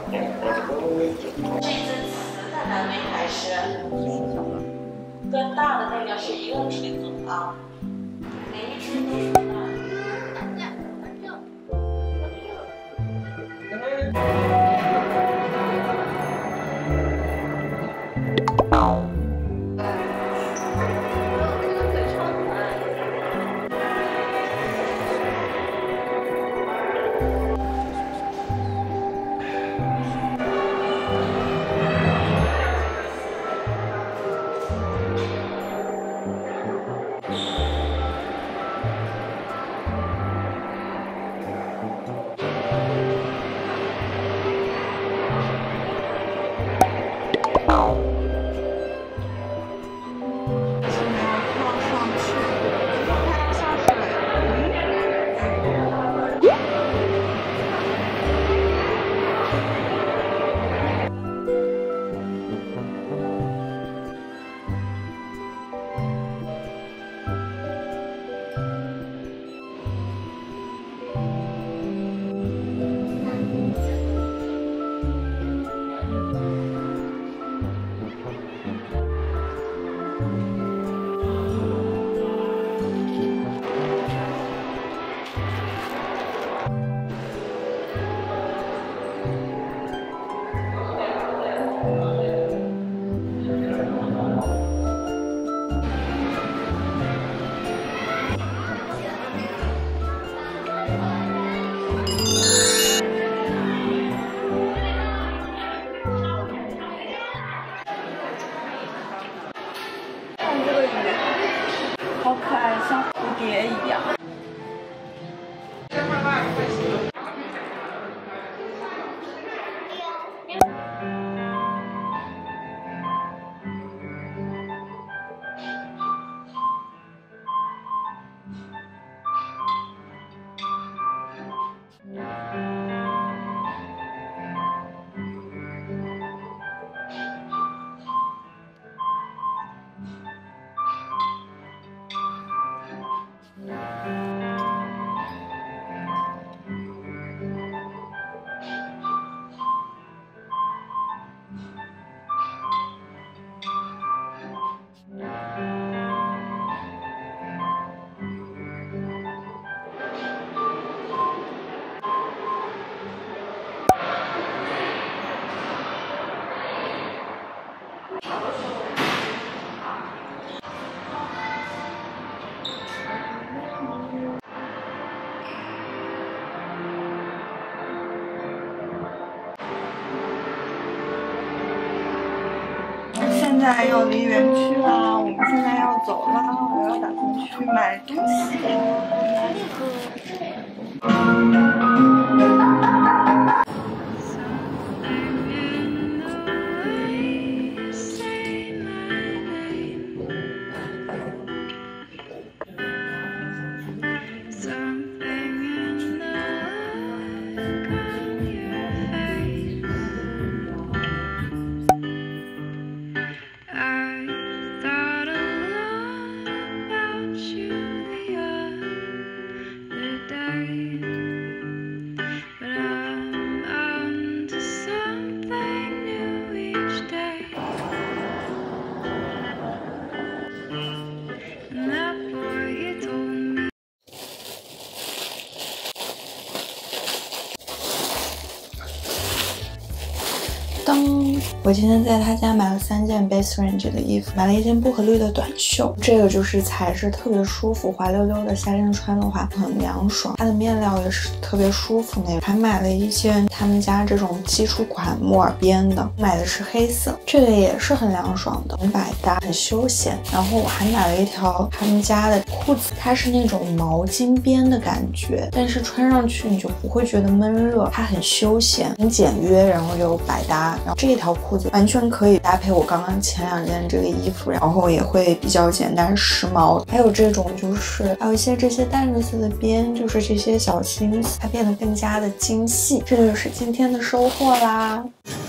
这次词的难为还是跟大的那个是一个品种啊。每一只都是大的。 好可爱，像蝴蝶一样。现在要离园区啦，我们现在要走啦，我要打算去买东西。我今天在他家买了3件 Base Range 的衣服，买了一件薄荷绿的短袖，这个就是材质特别舒服，滑溜溜的，夏天穿的话很凉爽。它的面料也是特别舒服那种。还买了一件他们家这种基础款摩尔边的，买的是黑色，这个也是很凉爽的，很百搭，很休闲。然后我还买了一条他们家的裤子，它是那种毛巾边的感觉，但是穿上去你就不会觉得闷热，它很休闲，很简约，然后又百搭。然后这一条裤子完全可以搭配我刚刚前2件这个衣服，然后也会比较简单时髦。还有这种还有一些这些淡绿色的边，就是这些小心思，它变得更加的精细。这就是今天的收获啦。